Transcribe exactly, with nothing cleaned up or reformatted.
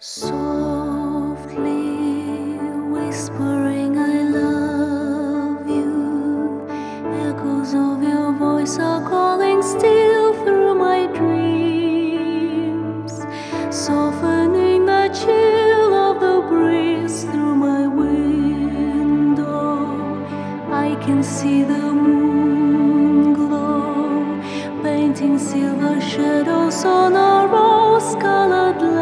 Softly whispering, I love you. Echoes of your voice are calling still through my dreams, softening the chill of the breeze through my window. I can see the moon glow, painting silver shadows on a rose-colored land.